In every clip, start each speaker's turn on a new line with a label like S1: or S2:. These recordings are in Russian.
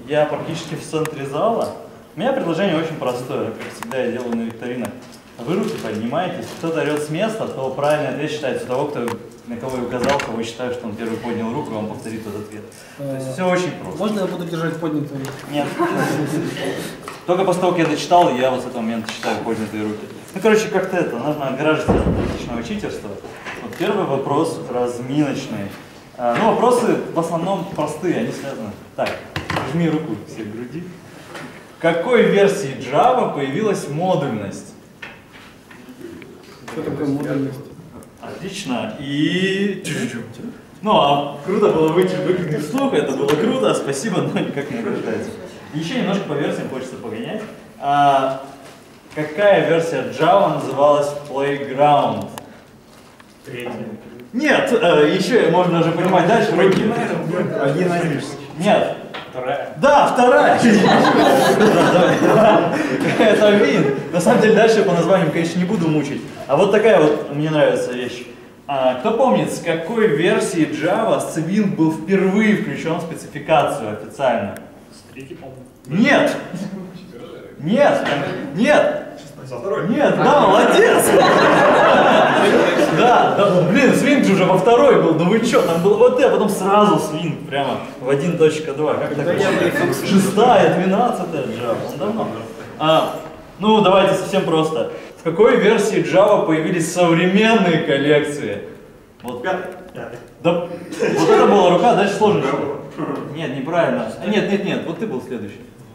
S1: Я практически в центре зала. У меня предложение очень простое, как всегда я делаю на викторинах. Вы руки поднимаете, если кто-то орет с места, то правильный ответ считается того, на кого я указал, кого я считаю, что он первый поднял руку, и он повторит этот ответ. То есть все очень просто.
S2: Можно я буду держать поднятую руку?
S1: Нет. Только после того, как я дочитал, я вот с этого момента считаю поднятые руки. Ну, короче, как-то это, нужно огораживаться от личного читерства. Вот первый вопрос разминочный. Ну, вопросы в основном простые, они связаны. Так, жми руку все к груди. В какой версии Java появилась модульность?
S2: Что такое модульность?
S1: Отлично. И... Ну, а круто было выкрикнуть вслух, это было круто, спасибо, но никак не награждается. Еще немножко по версиям хочется погонять. Какая версия Java называлась Playground?
S3: Третья.
S1: Нет, еще можно даже понимать дальше.
S3: Один.
S1: Нет.
S3: Вторая.
S1: Да, вторая. Это вин. На самом деле дальше по названиям, конечно, не буду мучить. А вот такая вот мне нравится вещь. Кто помнит, с какой версии Java Swing был впервые включен в спецификацию официально?
S3: С третьей, по-моему.
S1: Нет. Нет. Нет.
S3: Со второй?
S1: Нет, да, молодец! Да, блин, свинг же уже во второй был, ну вы чё, там был вот а потом сразу свинг, прямо в 1.2, как так? 6-я, 12-я Java, он давно. Ну, давайте совсем просто. В какой версии Java появились современные коллекции? Вот.
S3: Пятый.
S1: Да, вот это была рука, дальше сложно. Нет, неправильно. Нет, вот ты был следующий.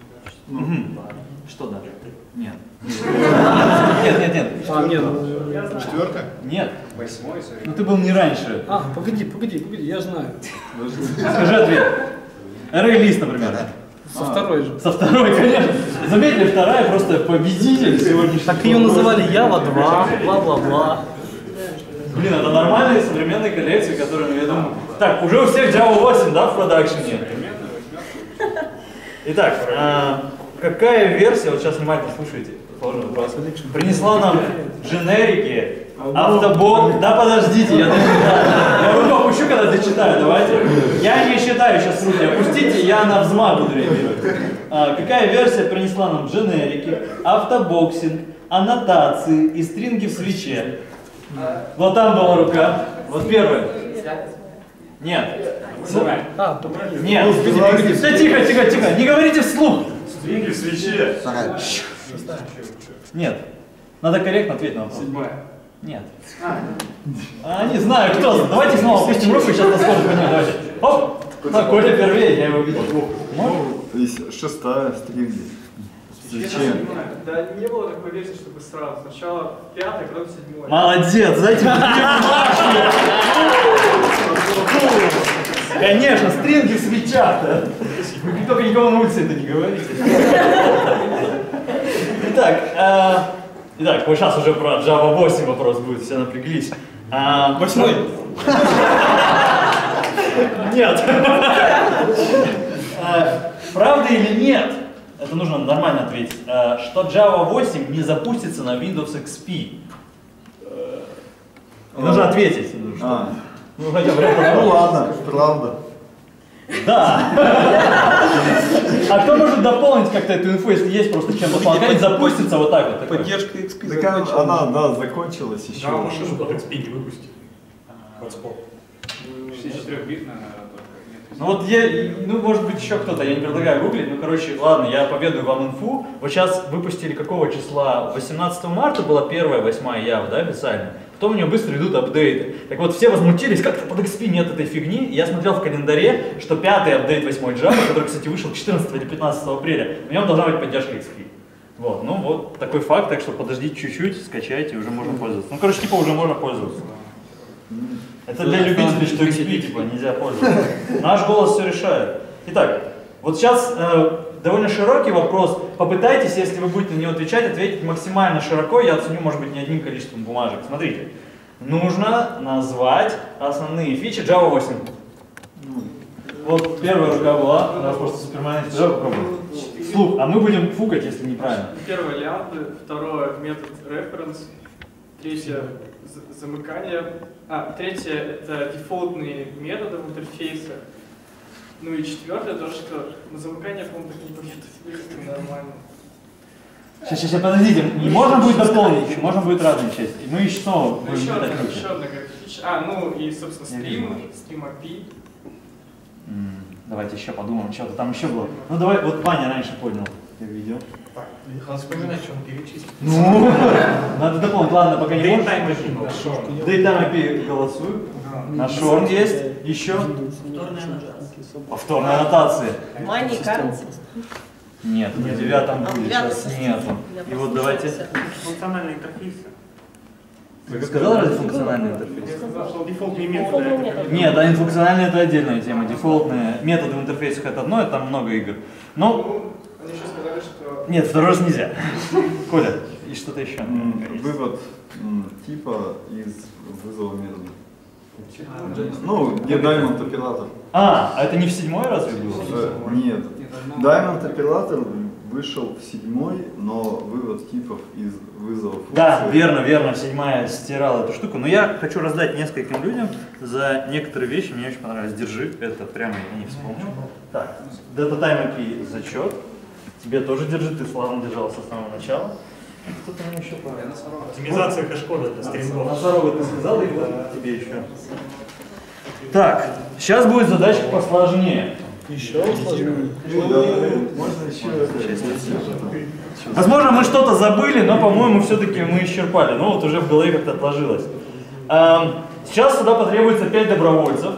S1: Что дальше? Нет. Нет.
S2: Нет.
S4: Четвертая?
S1: Нет.
S3: Восьмой,
S1: Ну ты был не раньше.
S2: Погоди, я знаю.
S1: Скажи ответ. Array-лист, например.
S2: Со второй же.
S1: Со второй, конечно. Заметили, вторая просто победитель сегодняшнего.
S2: Так ее называли Java 2, бла-бла-бла.
S1: Блин, это нормальные современные коллекции, которые, я думаю... Так, уже у всех Java 8, да, в продакшене? Итак, какая версия, вот сейчас внимательно слушайте, сложный вопрос, принесла нам дженерики, автобот, да подождите, я дочитаю, я руку опущу, когда дочитаю, давайте. Я не считаю сейчас руки, опустите, я на взмах буду реагировать. Какая версия принесла нам дженерики, автобоксинг, аннотации и стринги в свече? Вот там была рука, вот первая. Нет. Нет. Да тихо, не говорите вслух.
S3: Стринги в свече.
S1: Нет. Надо корректно ответить на вопрос.
S3: Седьмая.
S1: Нет. Не знаю, кто. Давайте снова опустим руку и сейчас посмотрим. Давайте. Оп! Коля первее, я его видел.
S4: То есть шестая стринги. Зачем?
S5: Да не было такой версии, чтобы сразу. Сначала пятый, потом седьмой.
S1: Молодец, дайте Конечно, стринги в свечах. Вы только никому на улице это не говорите. Итак, вот сейчас уже про Java 8 вопрос будет, все напряглись.
S2: Восьмой.
S1: Нет. Правда или нет? Это нужно нормально ответить. Что Java 8 не запустится на Windows XP? Нужно ответить. Ну, хотя бы
S4: Ну ладно, правда.
S1: Да. А кто может дополнить как-то эту инфу, если есть просто чем дополнить? Запустится вот так вот.
S2: Поддержка XP
S4: Так
S2: закончена.
S4: она, да, закончилась еще.
S3: Java машину под XP не выпустили. Hotspot. 64-битная,
S1: Ну вот ну может быть еще кто-то, я не предлагаю гуглить, ну короче, ладно, я поведаю вам инфу. Вот сейчас выпустили какого числа? 18 марта была первая 8-я Java, да, официально? Потом у нее быстро идут апдейты. Так вот, все возмутились, как-то под XP нет этой фигни. И я смотрел в календаре, что 5-й апдейт 8 Java, который, кстати, вышел 14 или 15 апреля, в нем должна быть поддержка XP. Вот, ну вот такой факт, так что подождите чуть-чуть, скачайте, уже можно пользоваться. Ну, короче, типа уже можно пользоваться. Это для любителей, что XP, типа, нельзя пользоваться. Наш голос все решает. Итак, вот сейчас довольно широкий вопрос. Попытайтесь, если вы будете на него ответить максимально широко. Я оценю, может быть, не одним количеством бумажек. Смотрите. Нужно назвать основные фичи Java 8. Вот первая рука была. У нас просто супермен. Слух, а мы будем фукать, если неправильно.
S5: Первое лямбды, второе метод reference, третье замыкание, третье это дефолтные методы в интерфейсах, Ну и четвертое, то, что на замыкание, по-моему, так не будет. Нормально.
S1: Сейчас, подождите, можно будет дополнить, можно будет разные части. Мы еще снова
S5: Ну,
S1: будем
S5: еще
S1: читать
S5: одна
S1: фичи.
S5: фича. Ну и, собственно,
S1: Я вижу.
S5: стрим API.
S1: Давайте еще подумаем, что-то там еще было. Ну давай, вот Ваня раньше понял, я видел.
S3: Надо вспоминать, что он перечислил.
S1: Ну, надо дополнить, ладно, пока не можешь.
S3: Daytime
S1: Daytime API голосую. На шорт есть, еще. Повторная аннотация.
S6: Money, currency.
S1: Нет, в 9 будет, сейчас нету. И вот давайте.
S3: Функциональные интерфейсы.
S1: Вы сказал, разве функциональный интерфейс?
S5: Я сказал, что
S3: Дефолтные
S6: Дефолтные
S3: методы.
S6: методы.
S1: Нет, а функциональные это отдельная тема. Дефолтные методы в интерфейсах это одно, это там много игр. Но,
S5: Ну, они еще сказали, что...
S1: нет, второй раз нельзя. Коля, и что-то еще.
S4: Вывод типа из вызова метода. Ну, где Diamond оператор.
S1: А это не в 7 разве было?
S4: Нет. Diamond оператор вышел в 7, но вывод типов из вызова функции.
S1: Да, верно, 7 стирала эту штуку. Но я хочу раздать нескольким людям за некоторые вещи, мне очень понравилось. Держи, это прямо я не вспомню. Так, DataTime API зачет. Тебе тоже держи, ты славно держался с самого начала. Кто-то мне еще понравился.
S3: Оптимизация хэш-кода для стрингов.
S1: Носорога ты сказал, и вот тебе еще. Так, сейчас будет задачка посложнее.
S2: Еще сложнее.
S4: Можно еще
S1: Возможно, мы что-то забыли, но, по-моему, все-таки мы исчерпали. Ну, вот уже в голове как-то отложилось. Сейчас сюда потребуется 5 добровольцев.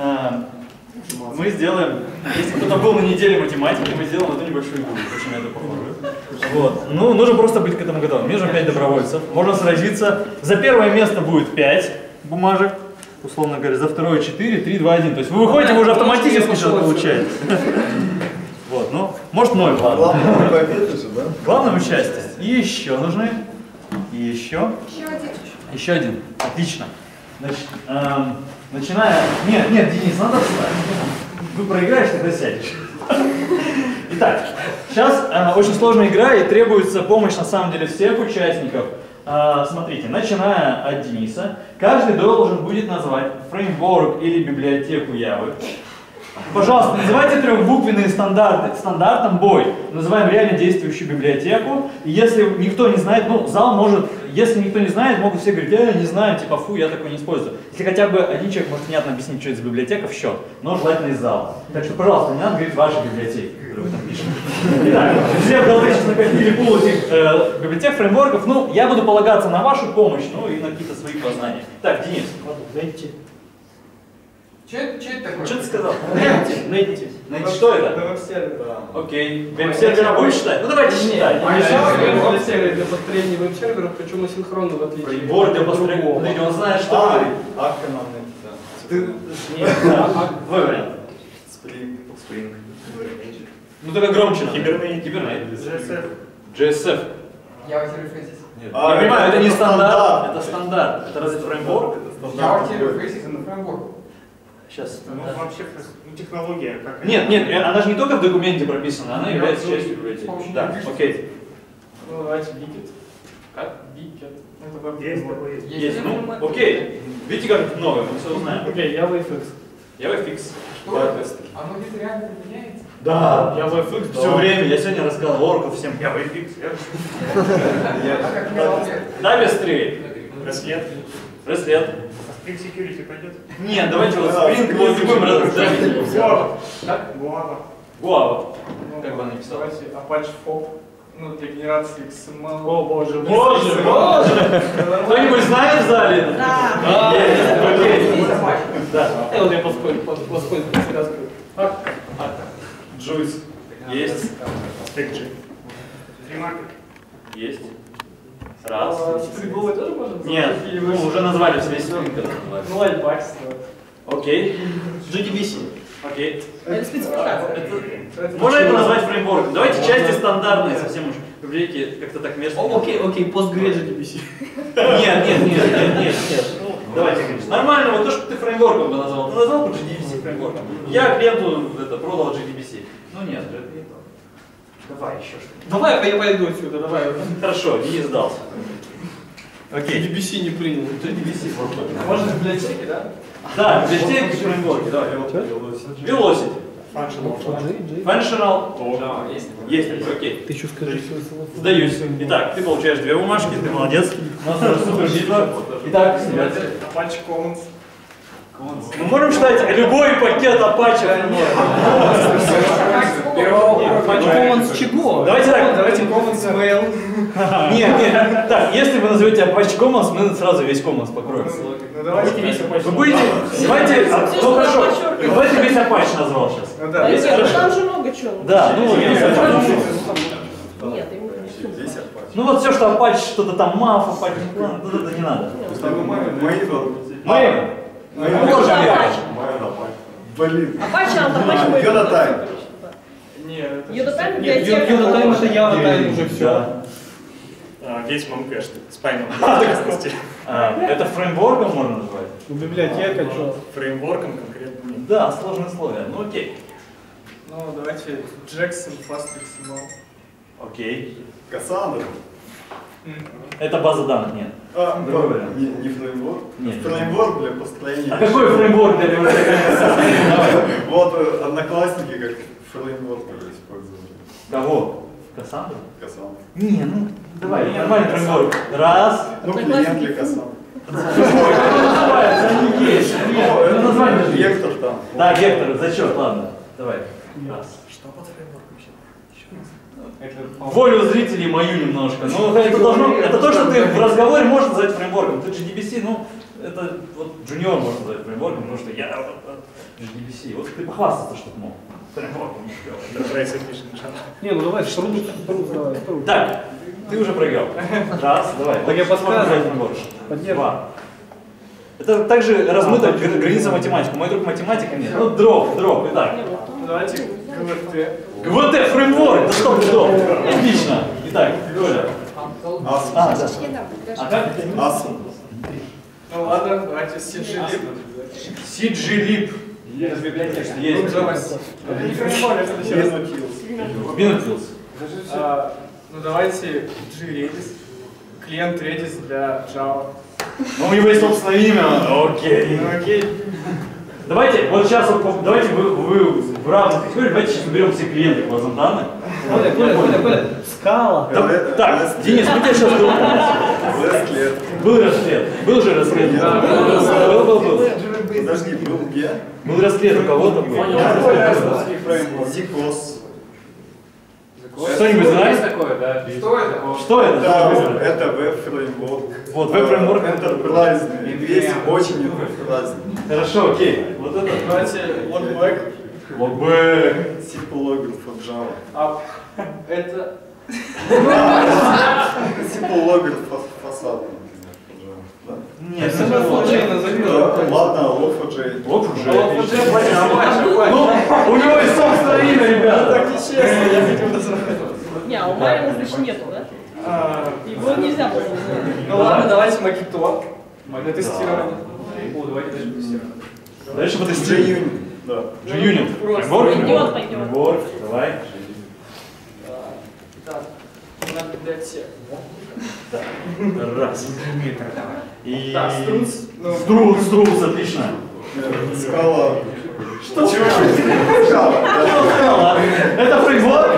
S1: Мы сделаем, если кто-то был на неделе математики, мы сделаем эту небольшую игру, очень на это похоже. Вот. Ну, нужно просто быть к этому готовым. Мне нужно 5 добровольцев. Можно сразиться. За первое место будет 5 бумажек. Условно говоря, за второе 4, 3, 2, 1. То есть вы выходите, вы уже автоматически что-то получаете. Вот, ну, может 0, ладно.
S4: Главное победы же, да?
S1: Главное участие. И еще нужны. И еще.
S6: Еще один.
S1: Еще один. Отлично. Значит, начиная... Нет, Денис, надо встать. Вы проиграешь, тогда сядешь. Итак, сейчас очень сложная игра и требуется помощь на самом деле всех участников. Смотрите, начиная от Дениса, каждый должен будет назвать фреймворк или библиотеку Явы. Пожалуйста, называйте трехбуквенные стандарты. Стандартом бой. Называем реально действующую библиотеку. И если никто не знает, ну, зал может, если никто не знает, могут все говорить, я не знаю, типа, фу, я такой не использую. Если хотя бы один человек может внятно объяснить, что это за библиотека, в счет. Но желательно из зала. Так что, пожалуйста, не надо говорить ваши библиотеки, которые вы там пишете. Итак, все в голове сейчас накопили пул этих библиотек, фреймворков. Ну, я буду полагаться на вашу помощь, ну и на какие-то свои познания. Так, Денис.
S2: Найти.
S5: Что это такое?
S1: Что ты сказал?
S2: Найти.
S1: Что это?
S5: Это веб-сервер.
S1: Окей. Веб-сервера будешь считать? Ну давайте считать.
S2: Веб-сервер для построения веб-серверов, причем асинхронно, в отличие
S1: Прибор для построения.
S2: другого.
S1: Смотрите, он знает, что говорит. Ты... Нет, твой вариант. Spring. Ну только громче надо.
S3: JSF.
S1: JSF.
S5: Java Interfaces.
S1: Нет. Я понимаю, это не стандарт, это стандарт. Это разве фреймворк?
S5: Java Interfaces and Framework.
S1: Сейчас.
S3: Ну, вообще, технология как...
S1: Нет, она же не только в документе прописана, она является частью библиотеки. Да, окей.
S5: Ну, давайте Biget. Как? Biget. Это веб
S3: Есть такой, есть.
S1: Есть, ну, окей. Видите, как это новое, мы все узнаем.
S2: Окей, JavaFX.
S1: JavaFX.
S5: Что это? Оно ведь реально меняется?
S1: Да,
S2: JavaFX,
S1: все время. Я сегодня рассказывал Oracle всем JavaFX.
S5: А как мне
S1: Да, быстрее.
S3: Браслет.
S1: Браслет.
S3: Spring Security пойдет?
S1: Нет, давайте вот Spring вот будем раздавить.
S3: Guava.
S5: Как?
S3: Guava.
S1: Guava.
S5: Ну,
S1: Как бы она написала?
S5: давайте Apache FOB. Ну, для генерации XML.
S2: О боже, боже!
S1: Кто-нибудь знает в зале?
S6: Да.
S1: Есть, окей.
S5: Есть Apache.
S1: Да.
S2: Вот я подскользь подсказку.
S1: Juice. Есть.
S3: Stack G. FreeMarket.
S1: Есть. Раз.
S5: Стриговый тоже можно?
S1: Нет, мы уже назвали все Spring.
S5: Ну, Lightbox.
S1: Окей.
S2: JDBC.
S1: Окей.
S6: Это спецификация.
S1: Можно это назвать фреймворком? Давайте части стандартные совсем уж. Библиотеки как-то так мерзко.
S2: Окей, Postgre JDBC.
S1: Нет. Ну, давайте, конечно. Нормально, вот то, что ты фреймворком бы назвал. Ты назвал бы JDBC фреймворком. Я клиенту это продал JDBC. Ну нет, это не то. Давай еще что-нибудь.
S2: Давай, я пойду отсюда, давай.
S1: Хорошо, не сдался. Окей.
S2: JDBC не принял.
S1: JDBC фреймворк.
S5: Можно библиотеки, да?
S1: Да, библиотеки фреймворки, давай. Velocity. Functional. Есть такой, окей.
S2: Ты что скажи?
S1: Сдаюсь. Итак, ты получаешь 2 бумажки, ты молодец. У нас уже супер битва. Итак,
S5: Apache Commons.
S1: мы можем читать любой пакет Apache.
S2: Commons чего?
S1: Давайте так.
S5: Давайте Commons Mail.
S1: Нет. Так, если вы назовете Apache Commons, мы сразу весь Commons покроем.
S5: Ну давайте весь Apache.
S1: Вы будете, давайте, ну хорошо, давайте весь Apache назвал сейчас.
S5: Ну
S6: Да
S5: да.
S6: нет, ну там же много чего.
S1: Да, ну вот весь Apache.
S6: Нет, именно не все.
S4: Здесь Apache.
S1: Ну вот все, что Apache, что-то там MAF, Apache, вот это не надо.
S4: Maven.
S1: Мы тоже
S6: Apache.
S4: Блин.
S6: Apache, Apache Maven.
S4: Yoda Time.
S5: Нет, это
S6: Yoda Time
S2: Нет,
S6: библиотека.
S2: Yoda Time это явно тайм уже все.
S1: Да.
S3: Весь Мамкэш, с памятью безопасности.
S1: Это фреймворком можно назвать?
S2: Библиотека, что?
S3: Фреймворком конкретно нет.
S1: Да, сложные условия. Ну окей.
S5: Ну давайте Jackson Fast XML.
S1: Окей.
S4: Кассандра.
S1: Это база данных, нет. Другое.
S4: Не фреймворк?
S1: Нет.
S4: Фреймворк для построения.
S1: А какой фреймворк для библиотеки?
S4: Вот одноклассники как фреймворк использовали.
S1: Кого? Кассандру?
S4: Кассандра.
S1: Не, ну давай, нормальный фреймворк. Раз.
S4: Ну, клиент для Кассандры.
S1: Называется, они есть. Это название даже есть.
S4: Вектор там.
S1: Да, вектор, зачет, ладно. Давай. Раз.
S3: Что под фреймворком вообще?
S1: Волю зрителей мою немножко. Ну, это должно, это то, что ты в разговоре можешь назвать фреймворком. Ты JDBC, ну, это вот джуниор можно назвать фреймворком, потому что я JDBC. Вот ты похвастаться, что ты мог. Фреймворком не
S3: Это Trace Efficient Java.
S2: Не, ну давай, вторую, давай, вторую.
S1: Так, ты уже проиграл. Раз, давай.
S2: Так я подсказываю. Поддерживаю.
S1: Два. Это также размыта граница математики. Мой друг математика нет. Ну, дроп. Итак.
S5: Ну давайте GVT.
S1: ГВТ фреймворк. Да стоп. Отлично. Итак, Коля.
S4: Асм.
S1: А, да. А как?
S4: Асм.
S5: Ну ладно, давайте CGLib.
S1: CGLib.
S5: Это библиотека.
S1: Есть.
S5: Это не фреймворк, это сейчас.
S1: Binutils.
S5: Ну давайте Gredis. Клиент Redis для Java.
S1: Ну, у него есть собственное имя. Окей.
S5: Ну окей.
S1: Давайте, вот сейчас, давайте вы в равных категориях, давайте сейчас уберем все клиенты к базам данных.
S2: Коля, скала.
S1: Так, Денис, мы тебя сейчас был расслед. Был же расслед. Был.
S4: Подожди, был где?
S1: Был расслед у кого-то был.
S4: Зикос.
S1: Кто-нибудь знает?
S5: такое, да? Что это?
S1: Что это?
S4: Да, это веб-фреймворк.
S1: Вот, веб-фреймворк.
S4: Enterprise. Весь очень enterprise.
S1: Хорошо, окей. Вот это.
S5: Давайте Logback.
S1: Логбэк.
S4: Симпл-логин for Java.
S5: А это...
S4: Симпл-логин фасад, например, for Java. Да?
S1: Нет,
S2: Самое случайно забил.
S4: Ладно, Log4j.
S1: Вот уже. Ну, у него есть собственное имя, ребята.
S5: Так нечестно, я хотел назвать.
S6: Не, а у Марина, значит, нету, да? Его нельзя было назвать.
S5: Ну ладно, давайте Макито. Для тестирования. О, давайте даже тестирование.
S1: Дальше потестируем.
S4: JUnit. Да.
S1: JUnit.
S6: Пойдет.
S1: Фреймворк, давай.
S5: Так, на библиотеку.
S1: Раз. И...
S5: Так, Struts. Ну,
S1: Струс, отлично.
S4: Скала.
S1: Что?
S4: Скала. да.
S1: Это фреймворк?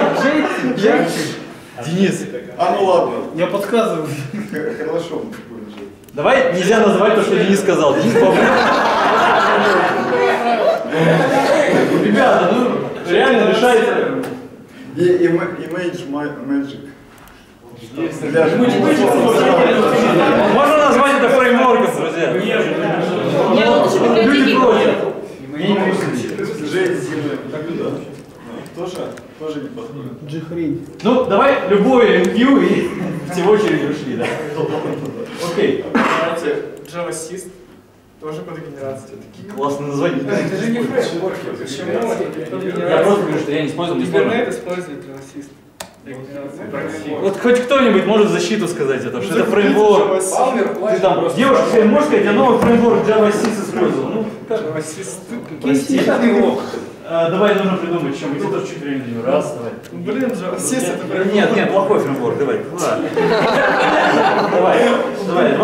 S1: Денис,
S4: А ну ладно.
S2: Я подсказываю.
S4: Хорошо, будет жить.
S1: давай нельзя называть то, что Денис сказал. Денис попробуй. Ребята, ну реально решайте.
S4: Image Magic. Для
S1: Можно назвать это фреймворком, друзья?
S6: Не, он еще
S1: Люди
S6: библиотеки.
S1: против.
S4: JZilla. Тоже не подходит.
S2: Джихринь.
S1: Ну, давай любой NQ и все в очередь ушли, да. Окей.
S5: давайте JavaSys. Тоже под генерацию.
S1: Классное название.
S5: Это же не фреймворк. Почему? Это под
S1: Я
S5: генерацию.
S1: просто говорю, что я не использовал, не использовал.
S5: Интернет использует JavaSys. Для генерации.
S1: Вот хоть кто-нибудь может в защиту сказать это, что это фреймворк. Ты там, девушка, ты можешь сказать, я новый фреймворк JavaSys использовал. Ну, как?
S5: JavaSys.
S1: Прости. Давай нужно придумать, что мы тоже чуть времени. Раз, давай.
S5: Блин, JavaSys это фреймворк.
S1: Нет, плохой фреймворк, давай. Давай,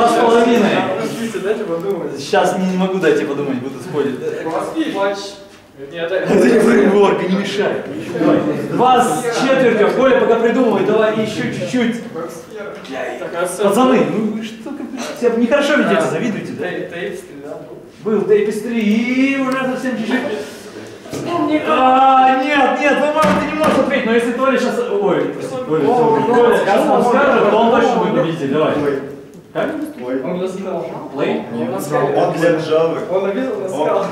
S1: 2,5.
S5: Подождите, дайте подумать.
S1: Сейчас не могу дать тебе подумать, буду спорить.
S5: Патч. Нет,
S1: Это не фреймворк, не мешай. Давай. 2 с четвертью. Коля пока придумывай, давай еще чуть-чуть. Пацаны, ну вы что, себя нехорошо ведете, завидуете, да?
S5: Тейпстри, да?
S1: Был Тейпстри, и уже совсем чуть-чуть. Нет, вы можете немного ответить, но если Толя сейчас... Ой, Толя сейчас нам скажет, то он точно будет победитель, давай. Как?
S5: Он наскал.
S1: Play?
S4: Он для Java.
S5: Он навел, наскал.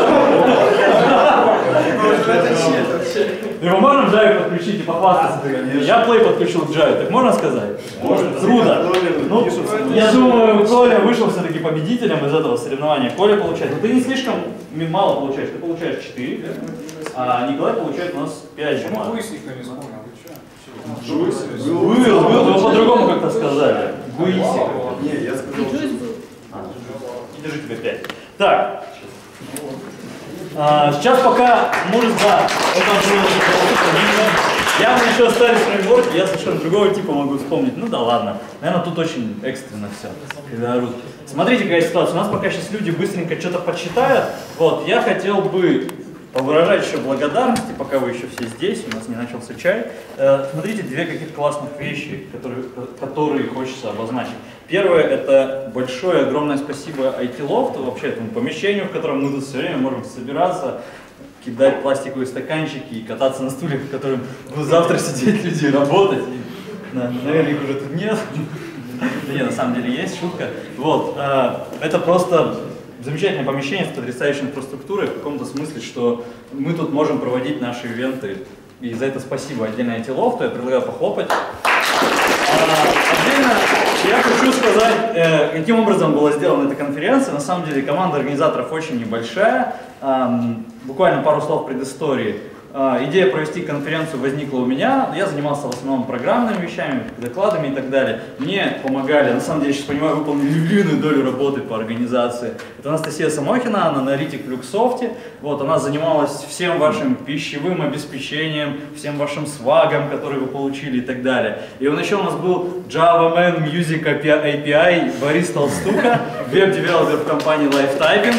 S1: Его можно в Java подключить и похвастаться? Я Play подключил к Java, так можно сказать? Можно. Круто. Ну, я думаю, Коля вышел все-таки победителем из этого соревнования. Коля получает. Но ты не слишком мало получаешь, ты получаешь 4, а Николай получает у нас 5 бумаг. Был, но по-другому как-то сказали. Гуисик.
S4: Не, я сказал, что...
S1: И держи тебе 5. Так. Сейчас пока может, да, явно еще остались фреймворки, я совершенно другого типа могу вспомнить. Ну да ладно, наверное, тут очень экстренно все, когда орут. Смотрите, какая ситуация, у нас пока сейчас люди быстренько что-то подсчитают. Вот, я хотел бы повыражать еще благодарности, пока вы еще все здесь, у нас не начался чай. Смотрите, две каких классных вещи, которые хочется обозначить. Первое, это большое, огромное спасибо IT-лофту, вообще этому помещению, в котором мы тут все время можем собираться, кидать пластиковые стаканчики и кататься на стульях, в которых будут завтра сидеть люди и работать. Наверное, их уже тут нет. Да нет, на самом деле есть, шутка. Вот, это просто замечательное помещение с потрясающей инфраструктурой, в каком-то смысле, что мы тут можем проводить наши ивенты. И за это спасибо отдельно IT-лофту, я предлагаю похлопать. Отдельно я хочу сказать, каким образом была сделана эта конференция. На самом деле команда организаторов очень небольшая. Буквально пару слов предыстории. Идея провести конференцию возникла у меня. Я занимался в основном программными вещами, докладами и так далее. Мне помогали, на самом деле, сейчас понимаю, выполнили львиную долю работы по организации. Это Анастасия Самохина, она аналитик в Люксофте. Вот, она занималась всем вашим пищевым обеспечением, всем вашим свагом, который вы получили и так далее. И еще у нас был Java Man Music API Борис Толстука, веб-девелопер в компании Lifetyping.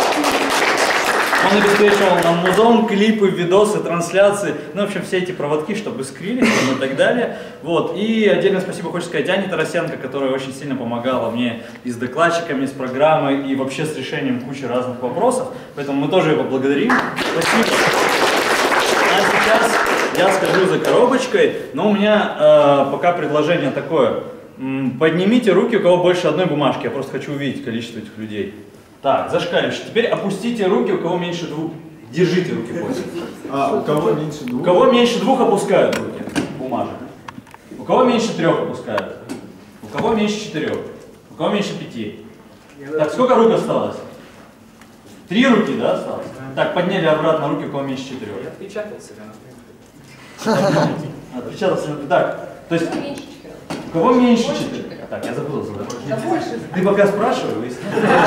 S1: Он обеспечивал нам музон, клипы, видосы, трансляции, ну, в общем, все эти проводки, чтобы скрились и так далее. Вот. И отдельное спасибо хочу сказать Ане Тарасенко, которая очень сильно помогала мне и с докладчиками, и с программой, и вообще с решением кучи разных вопросов. Поэтому мы тоже ее поблагодарим. Спасибо. А сейчас я схожу за коробочкой, но у меня пока предложение такое. Поднимите руки, у кого больше одной бумажки, я просто хочу увидеть количество этих людей. Так, зашкаливаешь. Теперь опустите руки, у кого меньше 2. Держите руки после.
S4: У кого меньше 2?
S1: У кого меньше 2 опускают руки. Бумажек. У кого меньше 3 опускают. У кого меньше 4. У кого меньше 5. Так, сколько рук осталось? 3 руки, да, осталось? Так, подняли обратно руки, у кого меньше 4.
S5: Я отпечатался, да.
S1: Отпечатался. Так, то есть... У кого меньше 4? Так, я запутался, да?
S6: Да больше.
S1: Ты пока спрашивай, выясни.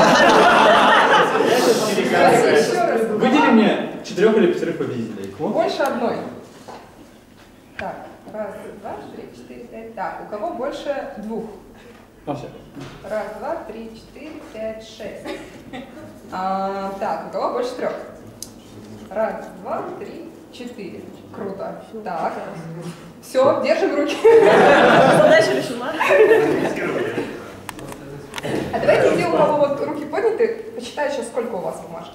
S1: Выдели мне 4 или 5 победителей.
S7: Больше одной. Так, 1, 2, 3, 4, 5. Так, у кого больше 2? 1, 2, 3, 4, 5, 6. Так, у кого больше 3? 1, 2, 3, 4. Круто. Так. Все, держим руки.
S6: Задача решена.
S7: А давайте те, у кого вот руки подняты, посчитаю сейчас, сколько у вас бумажек.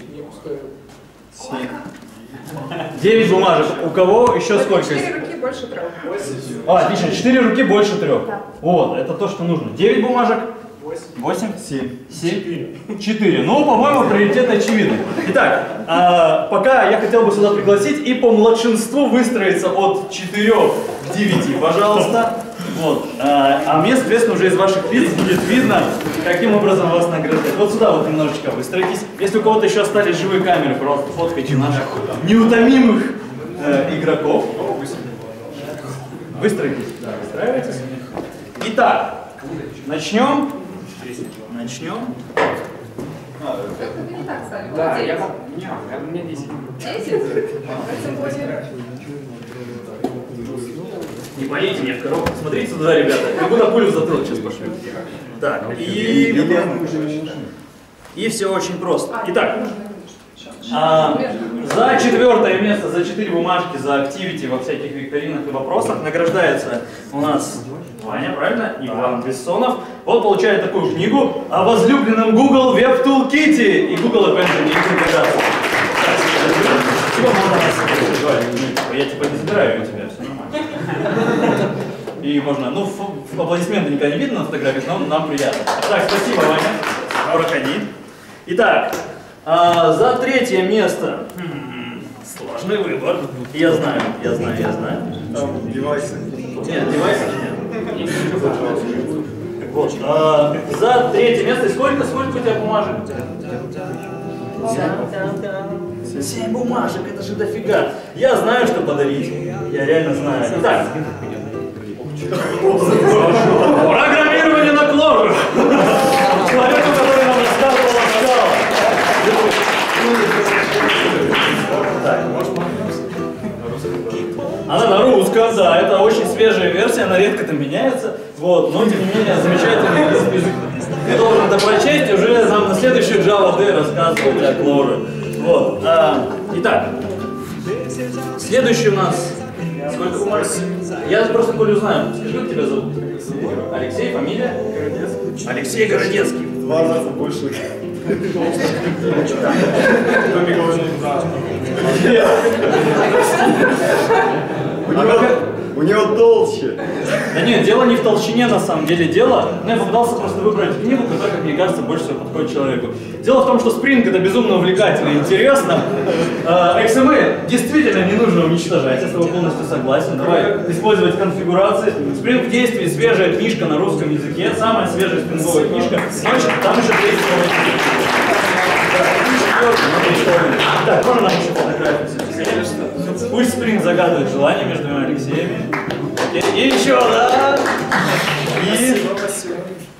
S1: 9 бумажек. У кого еще сколько?
S7: 4 руки больше 3.
S1: Отлично, 4 руки больше 3.
S7: Да.
S1: Вот, это то, что нужно. 9 бумажек. 8? 7. 4. Ну, по-моему, приоритет очевидный. Итак, пока я хотел бы сюда пригласить и по младшинству выстроиться от 4 к 9, пожалуйста. Вот. А мне, соответственно, уже из ваших лиц будет видно, каким образом вас награждать. Вот сюда вот немножечко выстроитесь. Если у кого-то еще остались живые камеры, пожалуйста, фоткайте наших неутомимых игроков. Выстроитесь. Да, выстраивайтесь. Итак, начнем.
S7: Это не так, Саля.
S5: Да,
S7: Молодец.
S5: у меня 10.
S7: 10?
S1: Не болейте меня в коробку. Смотрите туда, ребята. Как будто пулю в затылок сейчас пошлю. Так, и все очень просто. Итак, За 4-е место, за 4 бумажки, за активити во всяких викторинах и вопросах награждается у нас Ваня, правильно? Иван Бессонов. Он получает такую книгу о возлюбленном Google Web Toolkit. И Google, опять же, не рекомендация. Чего можно нас? Я типа не забираю у тебя, все нормально. И можно, ну, аплодисменты никогда не видно на фотографиях, но нам приятно. Так, спасибо, Ваня. Проходи. Итак, за 3-е место. Сложный выбор. Я знаю.
S4: Девайсы.
S1: Нет, девайсов нет. Вот. За 3-е место. Сколько у тебя бумажек? 7 бумажек, это же дофига. Я знаю, что подарить. Я реально знаю. Итак. Программирование на Clojure. Человеку, который нам рассказывал Ласкала. Она на русском, да, это очень свежая версия, она редко там меняется, вот, но тем не менее замечательный язык. Ты должен это прочесть, уже нам на следующую Java Day рассказывать о Clojure. Вот, итак, следующий у нас, сколько бумажек? Я просто Колю знаю, скажи, как тебя зовут? Алексей, фамилия? Городецкий. Алексей Городецкий.
S4: 2 раза больше. У него толще.
S1: Да нет, дело не в толщине, на самом деле дело. Но я попытался просто выбрать книгу, которая, как мне кажется, больше всего подходит человеку. Дело в том, что Spring это безумно увлекательно и интересно. XML действительно не нужно уничтожать, я с тобой полностью согласен. Давай использовать конфигурации. Spring в действии, свежая книжка на русском языке, самая свежая спринговая книжка. Значит, там еще 3 Так, можно нам еще фотографию? Пусть Spring загадывает желание между двумя Алексеями. И еще, да?
S5: Спасибо.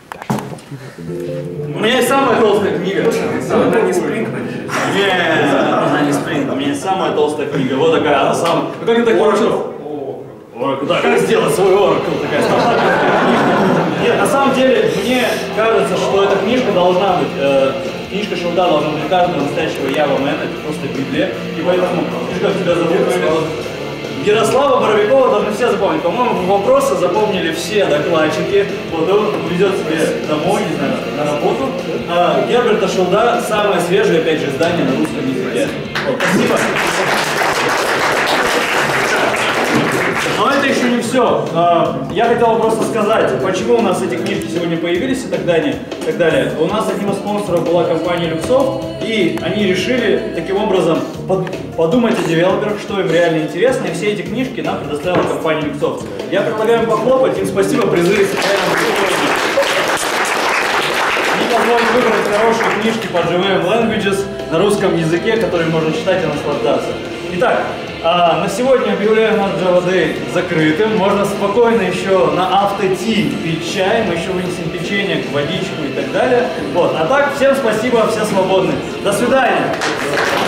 S1: У меня есть самая толстая книга.
S3: Она не Spring, надеюсь.
S1: Нет, она не Spring. У меня есть самая толстая книга. Вот такая, она самая. Ну как ты так получилось? Oracle, да, как сделать свой Oracle? Такая стандартная книжка. Нет, на самом деле, мне кажется, что эта книжка должна быть, книжка Шелда должна быть у каждого настоящего Java Man, это просто Библия. И поэтому, как тебя зовут? Ярослава Боровикова должны все запомнить. По-моему, вопросы запомнили все докладчики. Вот он увезет себе домой, не знаю, на работу. Герберта Шелда самое свежее, опять же, издание на русском языке. Вот, спасибо. Но это еще не все. Я хотел просто сказать, почему у нас эти книжки сегодня появились и так далее. У нас одним из спонсоров была компания Luxoft, и они решили таким образом подумать о девелоперах, что им реально интересно, и все эти книжки нам предоставила компания Luxoft. Я предлагаю им похлопать, им спасибо, призы. Они позволили выбрать хорошие книжки по JVM Languages на русском языке, которые можно читать и наслаждаться. Итак, на сегодня объявляю наш Java Day закрытым. Можно спокойно еще на автоти пить чай, мы еще вынесем печенье, водичку и так далее. Вот. А так, всем спасибо, все свободны. До свидания!